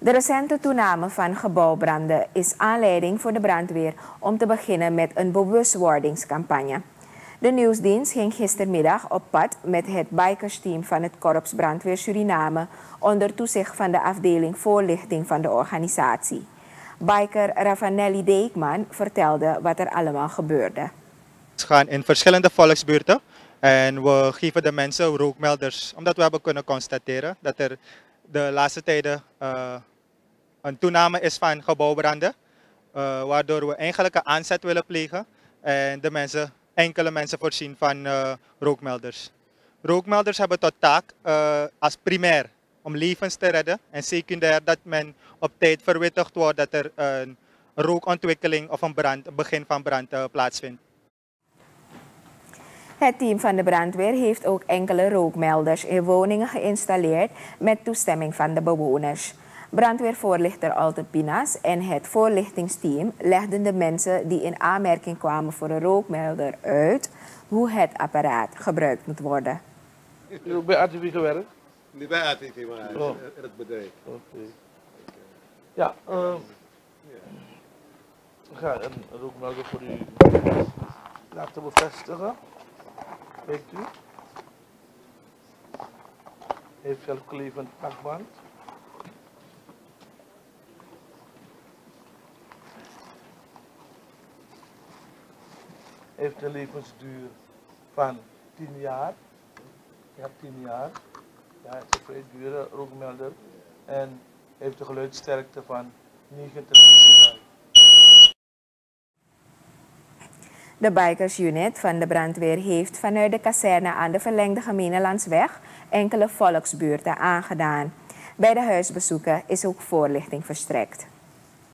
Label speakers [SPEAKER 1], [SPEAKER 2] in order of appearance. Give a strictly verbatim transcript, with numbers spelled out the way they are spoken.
[SPEAKER 1] De recente toename van gebouwbranden is aanleiding voor de brandweer om te beginnen met een bewustwordingscampagne. De nieuwsdienst ging gistermiddag op pad met het bikersteam van het Korps Brandweer Suriname onder toezicht van de afdeling voorlichting van de organisatie. Biker Ravanelli Deekman vertelde wat er allemaal gebeurde.
[SPEAKER 2] We gaan in verschillende volksbuurten en we geven de mensen rookmelders, omdat we hebben kunnen constateren dat er de laatste tijden uh, een toename is van gebouwbranden, uh, waardoor we eigenlijk een aanzet willen plegen en de mensen, enkele mensen voorzien van uh, rookmelders. Rookmelders hebben tot taak uh, als primair om levens te redden en secundair dat men op tijd verwittigd wordt dat er een rookontwikkeling of een brand, een begin van brand uh, plaatsvindt.
[SPEAKER 1] Het team van de brandweer heeft ook enkele rookmelders in woningen geïnstalleerd met toestemming van de bewoners. Brandweervoorlichter Alter Pinas en het voorlichtingsteam legden de mensen die in aanmerking kwamen voor een rookmelder uit hoe het apparaat gebruikt moet worden.
[SPEAKER 3] Is u ook bij A T V gewerkt?
[SPEAKER 4] Niet bij A T V, maar oh. in het bedrijf.
[SPEAKER 3] Okay. Ja, uh, ik ga een rookmelder voor u laten bevestigen. Kijkt u. Heeft zelfklevend plakband. Heeft een levensduur van tien jaar. Ja, tien jaar. Ja, het is een vrij dure rookmelder. En heeft een geluidsterkte van negentig decibel.
[SPEAKER 1] De bikersunit van de brandweer heeft vanuit de kazerne aan de verlengde Gemeenelandsweg enkele volksbuurten aangedaan. Bij de huisbezoeken is ook voorlichting verstrekt.